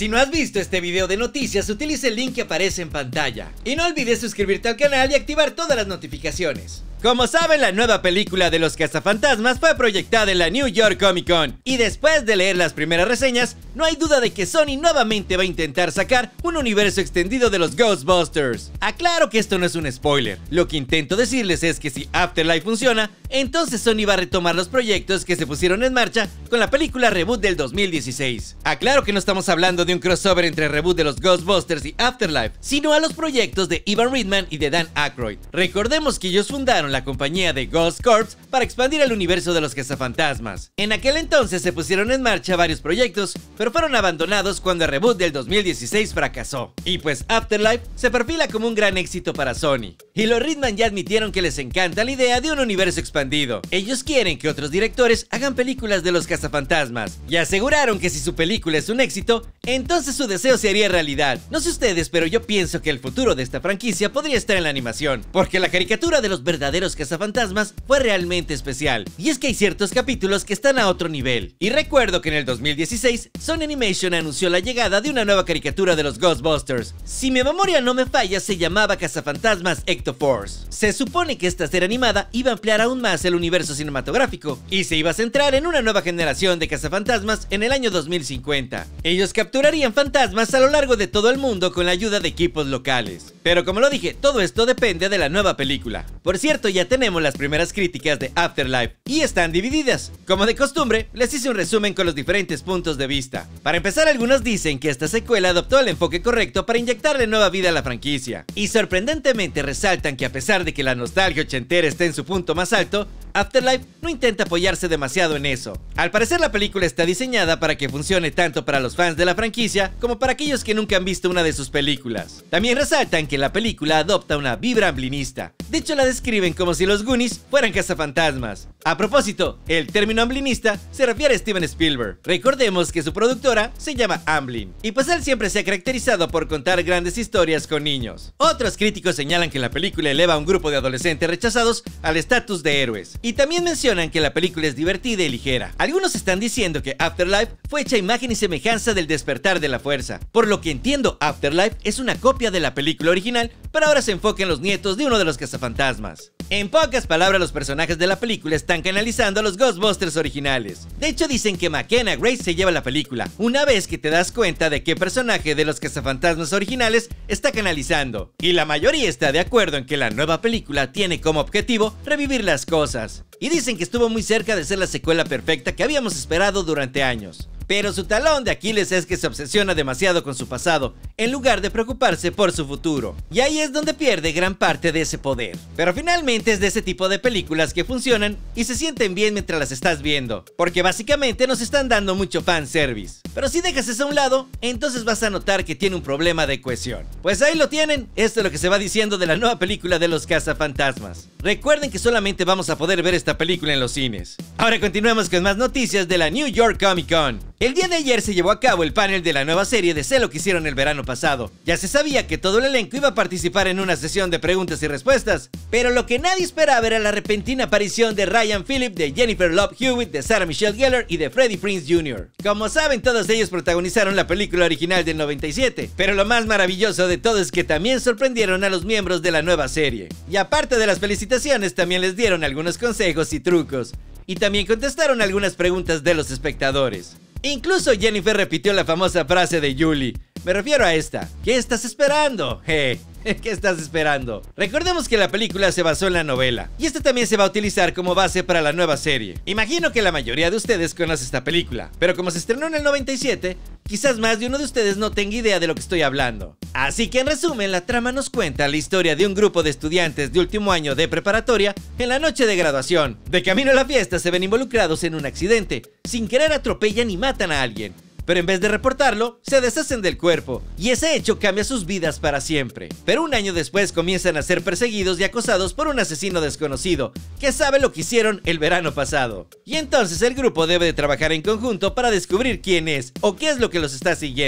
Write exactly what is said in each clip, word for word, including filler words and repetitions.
Si no has visto este video de noticias, utiliza el link que aparece en pantalla. Y no olvides suscribirte al canal y activar todas las notificaciones. Como saben, la nueva película de los cazafantasmas fue proyectada en la New York Comic Con. Y después de leer las primeras reseñas, no hay duda de que Sony nuevamente va a intentar sacar un universo extendido de los Ghostbusters. Aclaro que esto no es un spoiler. Lo que intento decirles es que si Afterlife funciona, entonces Sony va a retomar los proyectos que se pusieron en marcha con la película reboot del dos mil dieciséis. Aclaro que no estamos hablando de un crossover entre el reboot de los Ghostbusters y Afterlife, sino a los proyectos de Ivan Reitman y de Dan Aykroyd. Recordemos que ellos fundaron la compañía de Ghost Corps para expandir el universo de los cazafantasmas. En aquel entonces se pusieron en marcha varios proyectos, pero fueron abandonados cuando el reboot del dos mil dieciséis fracasó. Y pues Afterlife se perfila como un gran éxito para Sony. Y los Reitman ya admitieron que les encanta la idea de un universo expandido. Ellos quieren que otros directores hagan películas de los cazafantasmas, y aseguraron que si su película es un éxito, entonces su deseo se haría realidad. No sé ustedes, pero yo pienso que el futuro de esta franquicia podría estar en la animación, porque la caricatura de los verdaderos Los cazafantasmas fue realmente especial, y es que hay ciertos capítulos que están a otro nivel. Y recuerdo que en el dos mil dieciséis Sony Animation anunció la llegada de una nueva caricatura de los Ghostbusters. Si mi memoria no me falla, se llamaba Cazafantasmas Ecto-Force. Se supone que esta serie animada iba a ampliar aún más el universo cinematográfico y se iba a centrar en una nueva generación de cazafantasmas en el año dos mil cincuenta. Ellos capturarían fantasmas a lo largo de todo el mundo con la ayuda de equipos locales. Pero como lo dije, todo esto depende de la nueva película. Por cierto, ya tenemos las primeras críticas de Afterlife y están divididas. Como de costumbre, les hice un resumen con los diferentes puntos de vista. Para empezar, algunos dicen que esta secuela adoptó el enfoque correcto para inyectarle nueva vida a la franquicia, y sorprendentemente resaltan que a pesar de que la nostalgia ochentera está en su punto más alto, Afterlife no intenta apoyarse demasiado en eso. Al parecer, la película está diseñada para que funcione tanto para los fans de la franquicia como para aquellos que nunca han visto una de sus películas. También resaltan que la película adopta una vibra amblinista. De hecho, la describen como si los Goonies fueran cazafantasmas. A propósito, el término amblinista se refiere a Steven Spielberg. Recordemos que su productora se llama Amblin, y pues él siempre se ha caracterizado por contar grandes historias con niños. Otros críticos señalan que la película eleva a un grupo de adolescentes rechazados al estatus de héroes. Y también mencionan que la película es divertida y ligera. Algunos están diciendo que Afterlife fue hecha a imagen y semejanza del Despertar de la Fuerza. Por lo que entiendo, Afterlife es una copia de la película original, pero ahora se enfoca en los nietos de uno de los cazafantasmas. En pocas palabras, los personajes de la película están canalizando a los Ghostbusters originales. De hecho, dicen que McKenna Grace se lleva la película, una vez que te das cuenta de qué personaje de los cazafantasmas originales está canalizando. Y la mayoría está de acuerdo en que la nueva película tiene como objetivo revivir las cosas. Y dicen que estuvo muy cerca de ser la secuela perfecta que habíamos esperado durante años. Pero su talón de Aquiles es que se obsesiona demasiado con su pasado, en lugar de preocuparse por su futuro. Y ahí es donde pierde gran parte de ese poder. Pero finalmente es de ese tipo de películas que funcionan y se sienten bien mientras las estás viendo, porque básicamente nos están dando mucho fanservice. Pero si dejas eso a un lado, entonces vas a notar que tiene un problema de cohesión. Pues ahí lo tienen, esto es lo que se va diciendo de la nueva película de los cazafantasmas. Recuerden que solamente vamos a poder ver esta película en los cines. Ahora continuemos con más noticias de la New York Comic Con. El día de ayer se llevó a cabo el panel de la nueva serie de Sé lo que hicieron el verano pasado. Ya se sabía que todo el elenco iba a participar en una sesión de preguntas y respuestas, pero lo que nadie esperaba era la repentina aparición de Ryan Phillip, de Jennifer Love Hewitt, de Sarah Michelle Gellar y de Freddie Prinze junior Como saben, todos ellos protagonizaron la película original del noventa y siete, pero lo más maravilloso de todo es que también sorprendieron a los miembros de la nueva serie. Y aparte de las felicitaciones, también les dieron algunos consejos y trucos, y también contestaron algunas preguntas de los espectadores. Incluso Jennifer repitió la famosa frase de Julie. Me refiero a esta: ¿qué estás esperando? Eh, ¿qué estás esperando? Recordemos que la película se basó en la novela, y esta también se va a utilizar como base para la nueva serie. Imagino que la mayoría de ustedes conoce esta película, pero como se estrenó en el noventa y siete, quizás más de uno de ustedes no tenga idea de lo que estoy hablando. Así que en resumen, la trama nos cuenta la historia de un grupo de estudiantes de último año de preparatoria en la noche de graduación. De camino a la fiesta se ven involucrados en un accidente. Sin querer atropellan y matan a alguien, pero en vez de reportarlo, se deshacen del cuerpo, y ese hecho cambia sus vidas para siempre. Pero un año después comienzan a ser perseguidos y acosados por un asesino desconocido, que sabe lo que hicieron el verano pasado. Y entonces el grupo debe de trabajar en conjunto para descubrir quién es, o qué es lo que los está siguiendo.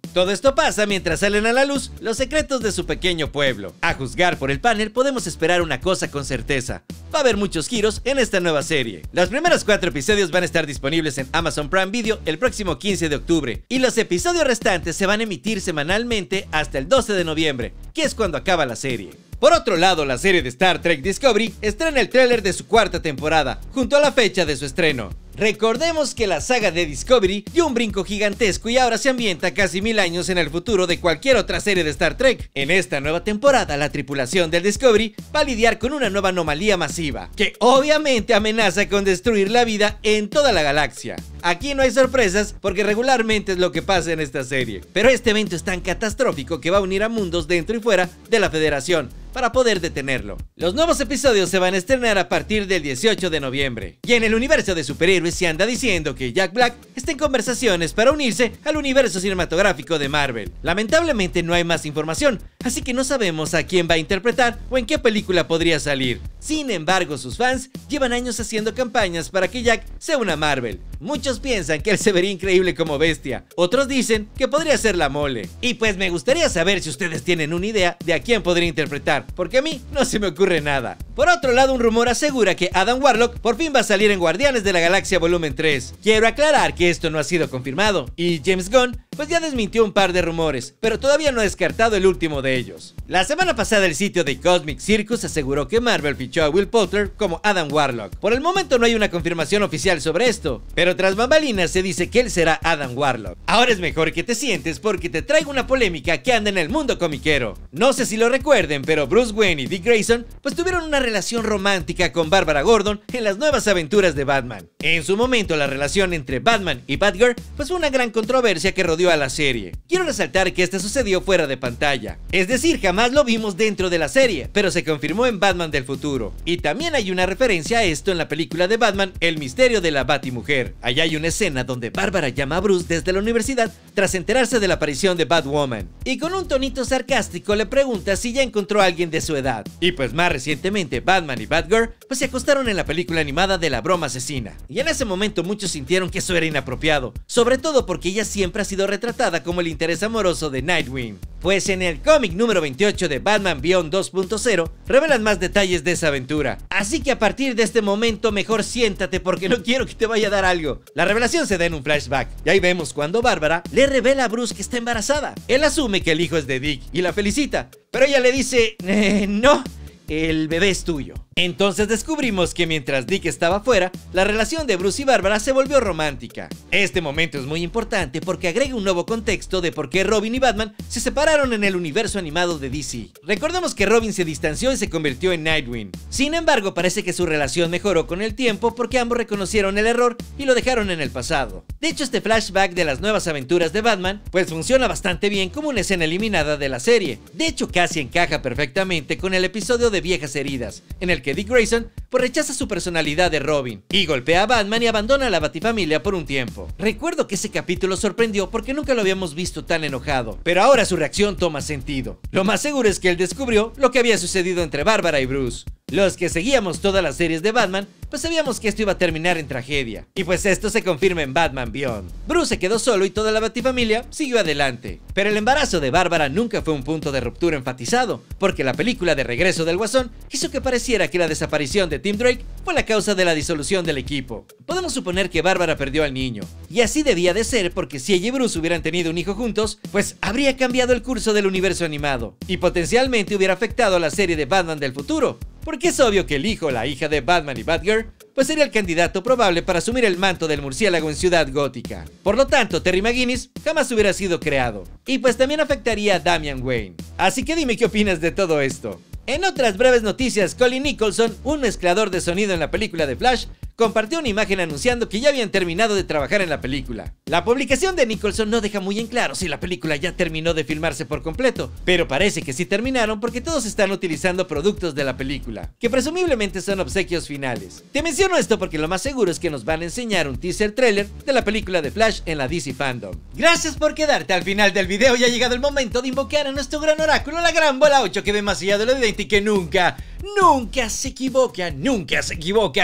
Todo esto pasa mientras salen a la luz los secretos de su pequeño pueblo. A juzgar por el panel podemos esperar una cosa con certeza: va a haber muchos giros en esta nueva serie. Los primeros cuatro episodios van a estar disponibles en Amazon Prime Video el próximo quince de octubre y los episodios restantes se van a emitir semanalmente hasta el doce de noviembre, que es cuando acaba la serie. Por otro lado, la serie de Star Trek Discovery estrena el tráiler de su cuarta temporada, junto a la fecha de su estreno. Recordemos que la saga de Discovery dio un brinco gigantesco y ahora se ambienta casi mil años en el futuro de cualquier otra serie de Star Trek. En esta nueva temporada, la tripulación del Discovery va a lidiar con una nueva anomalía masiva, que obviamente amenaza con destruir la vida en toda la galaxia. Aquí no hay sorpresas porque regularmente es lo que pasa en esta serie, pero este evento es tan catastrófico que va a unir a mundos dentro y fuera de la Federación para poder detenerlo. Los nuevos episodios se van a estrenar a partir del dieciocho de noviembre. Y en el universo de superhéroes se anda diciendo que Jack Black está en conversaciones para unirse al universo cinematográfico de Marvel. Lamentablemente no hay más información, así que no sabemos a quién va a interpretar o en qué película podría salir. Sin embargo, sus fans llevan años haciendo campañas para que Jack sea una Marvel. Muchos piensan que él se vería increíble como Bestia, otros dicen que podría ser la Mole. Y pues me gustaría saber si ustedes tienen una idea de a quién podría interpretar, porque a mí no se me ocurre nada. Por otro lado, un rumor asegura que Adam Warlock por fin va a salir en Guardianes de la Galaxia volumen tres. Quiero aclarar que esto no ha sido confirmado, y James Gunn pues ya desmintió un par de rumores, pero todavía no ha descartado el último de ellos. La semana pasada el sitio de Cosmic Circus aseguró que Marvel fichó a Will Poulter como Adam Warlock. Por el momento no hay una confirmación oficial sobre esto, pero tras bambalinas se dice que él será Adam Warlock. Ahora es mejor que te sientes porque te traigo una polémica que anda en el mundo comiquero. No sé si lo recuerden, pero Bruce Wayne y Dick Grayson pues tuvieron una relación romántica con Bárbara Gordon en las nuevas aventuras de Batman. En su momento la relación entre Batman y Batgirl pues fue una gran controversia que rodeó a la serie. Quiero resaltar que este sucedió fuera de pantalla, es decir, jamás lo vimos dentro de la serie, pero se confirmó en Batman del futuro. Y también hay una referencia a esto en la película de Batman, El misterio de la Batimujer. Allá hay una escena donde Bárbara llama a Bruce desde la universidad tras enterarse de la aparición de Batwoman, y con un tonito sarcástico le pregunta si ya encontró a alguien de su edad. Y pues más recientemente Batman y Batgirl pues se acostaron en la película animada de La Broma Asesina, y en ese momento muchos sintieron que eso era inapropiado, sobre todo porque ella siempre ha sido retratada como el interés amoroso de Nightwing. Pues en el cómic número veintiocho de Batman Beyond dos punto cero revelan más detalles de esa aventura, así que a partir de este momento mejor siéntate porque no quiero que te vaya a dar algo. La revelación se da en un flashback, y ahí vemos cuando Bárbara le revela a Bruce que está embarazada. Él asume que el hijo es de Dick y la felicita, pero ella le dice, eh, no, el bebé es tuyo. Entonces descubrimos que mientras Dick estaba fuera, la relación de Bruce y Bárbara se volvió romántica. Este momento es muy importante porque agrega un nuevo contexto de por qué Robin y Batman se separaron en el universo animado de D C. Recordemos que Robin se distanció y se convirtió en Nightwing. Sin embargo, parece que su relación mejoró con el tiempo porque ambos reconocieron el error y lo dejaron en el pasado. De hecho, este flashback de las nuevas aventuras de Batman pues funciona bastante bien como una escena eliminada de la serie. De hecho, casi encaja perfectamente con el episodio de Viejas Heridas, en el que Dick Grayson pues rechaza su personalidad de Robin y golpea a Batman y abandona a la Batifamilia por un tiempo. Recuerdo que ese capítulo sorprendió porque nunca lo habíamos visto tan enojado, pero ahora su reacción toma sentido. Lo más seguro es que él descubrió lo que había sucedido entre Bárbara y Bruce. Los que seguíamos todas las series de Batman pues sabíamos que esto iba a terminar en tragedia, y pues esto se confirma en Batman Beyond. Bruce se quedó solo y toda la Batifamilia siguió adelante, pero el embarazo de Bárbara nunca fue un punto de ruptura enfatizado, porque la película de Regreso del Guasón hizo que pareciera que la desaparición de Tim Drake fue la causa de la disolución del equipo. Podemos suponer que Bárbara perdió al niño, y así debía de ser porque si ella y Bruce hubieran tenido un hijo juntos, pues habría cambiado el curso del universo animado, y potencialmente hubiera afectado a la serie de Batman del futuro. Porque es obvio que el hijo o la hija de Batman y Batgirl pues sería el candidato probable para asumir el manto del murciélago en Ciudad Gótica. Por lo tanto, Terry McGinnis jamás hubiera sido creado. Y pues también afectaría a Damian Wayne. Así que dime qué opinas de todo esto. En otras breves noticias, Colin Nicholson, un mezclador de sonido en la película de Flash, compartió una imagen anunciando que ya habían terminado de trabajar en la película. La publicación de Nicholson no deja muy en claro si la película ya terminó de filmarse por completo, pero parece que sí terminaron porque todos están utilizando productos de la película, que presumiblemente son obsequios finales. Te menciono esto porque lo más seguro es que nos van a enseñar un teaser trailer de la película de Flash en la D C Fandom. Gracias por quedarte al final del video y ha llegado el momento de invocar a nuestro gran oráculo, la gran bola ocho, que ve más allá de lo evidente y que nunca, nunca se equivoca, nunca se equivoca.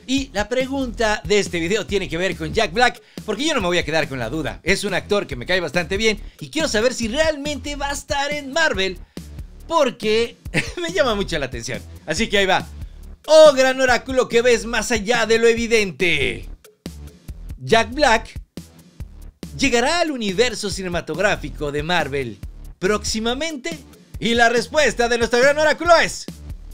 Y la pregunta de este video tiene que ver con Jack Black, porque yo no me voy a quedar con la duda. Es un actor que me cae bastante bien y quiero saber si realmente va a estar en Marvel, porque me llama mucho la atención. Así que ahí va. Oh, gran oráculo que ves más allá de lo evidente. Jack Black llegará al universo cinematográfico de Marvel próximamente. Y la respuesta de nuestro gran oráculo es...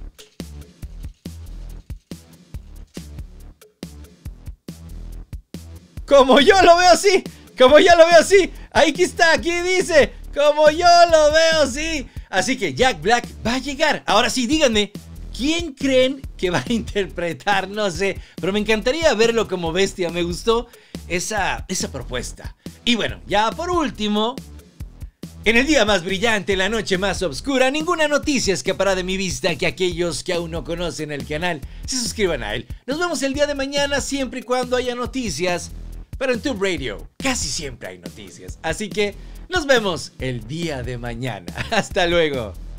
como yo lo veo así, como yo lo veo así. Ahí está, aquí dice, como yo lo veo así. Así que Jack Black va a llegar. Ahora sí, díganme, ¿quién creen que va a interpretar? No sé, pero me encantaría verlo como Bestia. Me gustó esa, esa propuesta. Y bueno, ya por último, en el día más brillante, en la noche más oscura, ninguna noticia escapará de mi vista que aquellos que aún no conocen el canal se suscriban a él. Nos vemos el día de mañana siempre y cuando haya noticias. Pero en Tube Radio casi siempre hay noticias. Así que nos vemos el día de mañana. Hasta luego.